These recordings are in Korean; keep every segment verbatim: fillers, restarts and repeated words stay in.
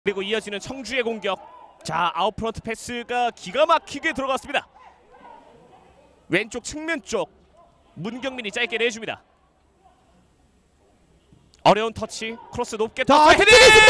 그리고 이어지는 청주의 공격. 자, 아웃프런트 패스가 기가 막히게 들어갔습니다. 왼쪽 측면 쪽 문경민이 짧게 내줍니다. 어려운 터치, 크로스 높게 자, 헤딩!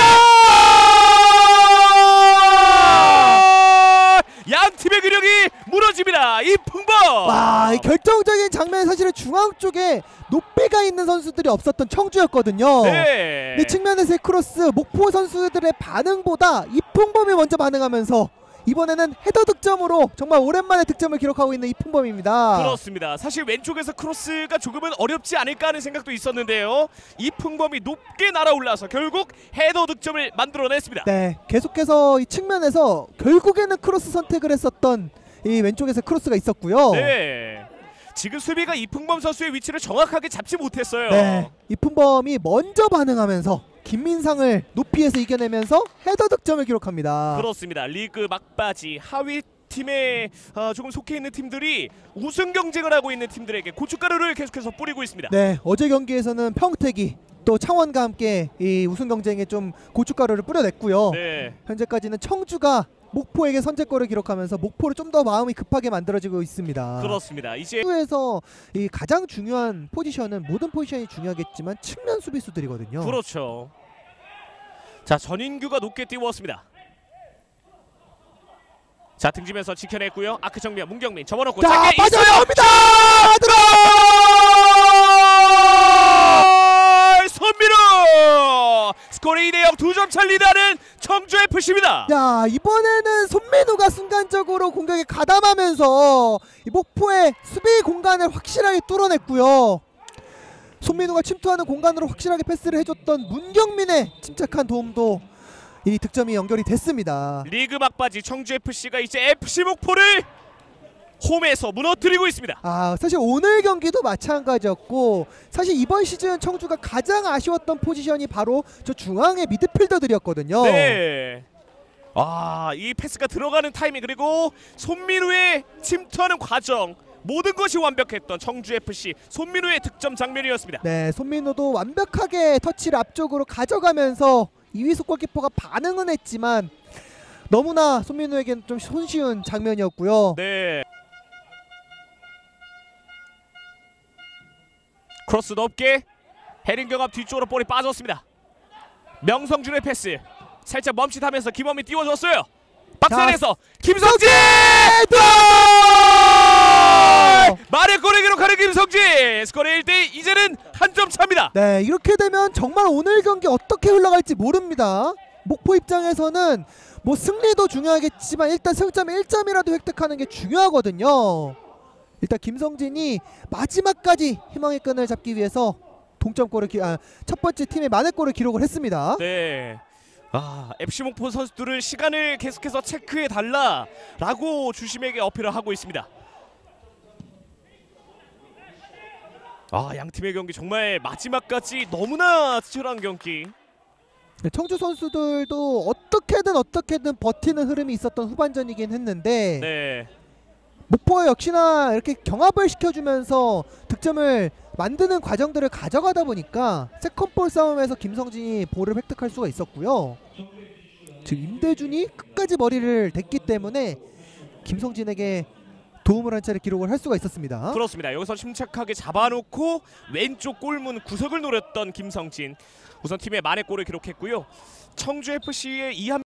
양 팀의 근력이 무너집니다. 이풍범. 와, 이 결정적인 장면, 사실은 중앙 쪽에 높이가 있는 선수들이 없었던 청주였거든요. 네. 이 측면에서의 크로스, 목포 선수들의 반응보다 이풍범이 먼저 반응하면서 이번에는 헤더 득점으로 정말 오랜만에 득점을 기록하고 있는 이풍범입니다. 그렇습니다. 사실 왼쪽에서 크로스가 조금은 어렵지 않을까 하는 생각도 있었는데요. 이풍범이 높게 날아올라서 결국 헤더 득점을 만들어냈습니다. 네, 계속해서 이 측면에서 결국에는 크로스 선택을 했었던 이 왼쪽에서 크로스가 있었고요. 네. 지금 수비가 이풍범 선수의 위치를 정확하게 잡지 못했어요. 네, 이풍범이 먼저 반응하면서 김민상을 높이에서 이겨내면서 헤더 득점을 기록합니다. 그렇습니다. 리그 막바지 하위 팀에 어, 조금 속해 있는 팀들이 우승 경쟁을 하고 있는 팀들에게 고춧가루를 계속해서 뿌리고 있습니다. 네, 어제 경기에서는 평택이 또 창원과 함께 이 우승 경쟁에 좀 고춧가루를 뿌려냈고요. 네. 현재까지는 청주가 목포에게 선제골을 기록하면서 목포를 좀 더 마음이 급하게 만들어지고 있습니다. 그렇습니다. 이제 수에서 이 가장 중요한 포지션은, 모든 포지션이 중요하겠지만 측면 수비수들이거든요. 그렇죠. 자, 전인규가 높게 띄웠습니다. 자, 등지면서 지켜냈고요. 아크 정면 문경민 접어놓고 자, 짧게 빠져나옵니다. 들어! 손민우! 스코어 이 대 영, 두 점 차 리드하는 청주에프씨입니다. 야, 이번에는 손민우가 순간적으로 공격에 가담하면서 이 목포의 수비 공간을 확실하게 뚫어냈고요. 손민우가 침투하는 공간으로 확실하게 패스를 해줬던 문경민의 침착한 도움도 이 득점이 연결이 됐습니다. 리그 막바지 청주에프씨가 이제 에프씨 목포를 홈에서 무너뜨리고 있습니다. 아, 사실 오늘 경기도 마찬가지였고, 사실 이번 시즌 청주가 가장 아쉬웠던 포지션이 바로 저 중앙의 미드필더들이었거든요. 네. 아, 이 패스가 들어가는 타이밍, 그리고 손민우의 침투하는 과정, 모든 것이 완벽했던 청주에프씨 손민우의 득점 장면이었습니다. 네, 손민우도 완벽하게 터치를 앞쪽으로 가져가면서 이휘숙 골키퍼가 반응은 했지만 너무나 손민우에게는 좀 손쉬운 장면이었고요. 네. 크로스 높게 헤딩 경합 뒤쪽으로 볼이 빠졌습니다. 명성준의 패스 살짝 멈칫하면서 김원민 띄워줬어요. 박스 안에서 김성진! 말의 골을 기록하는 김성진! 스코어 일 대 이, 이제는 한 점 차입니다. 네, 이렇게 되면 정말 오늘 경기 어떻게 흘러갈지 모릅니다. 목포 입장에서는 뭐 승리도 중요하겠지만 일단 승점 일 점이라도 획득하는 게 중요하거든요. 일단 김성진이 마지막까지 희망의 끈을 잡기 위해서 동점골을 기, 아, 첫 번째 팀의 만회골을 기록을 했습니다. 네. 아, 에프씨 목포 선수들은 시간을 계속해서 체크해 달라라고 주심에게 어필을 하고 있습니다. 아, 양 팀의 경기 정말 마지막까지 너무나 치열한 경기. 네, 청주 선수들도 어떻게든 어떻게든 버티는 흐름이 있었던 후반전이긴 했는데, 네. 목포 역시나 이렇게 경합을 시켜주면서 득점을 만드는 과정들을 가져가다 보니까 세컨볼 싸움에서 김성진이 볼을 획득할 수가 있었고요. 지금 임대준이 끝까지 머리를 댔기 때문에 김성진에게 도움을 한 차례 기록을 할 수가 있었습니다. 그렇습니다. 여기서 침착하게 잡아놓고 왼쪽 골문 구석을 노렸던 김성진, 우선 팀의 만회골을 기록했고요. 청주에프씨의 이한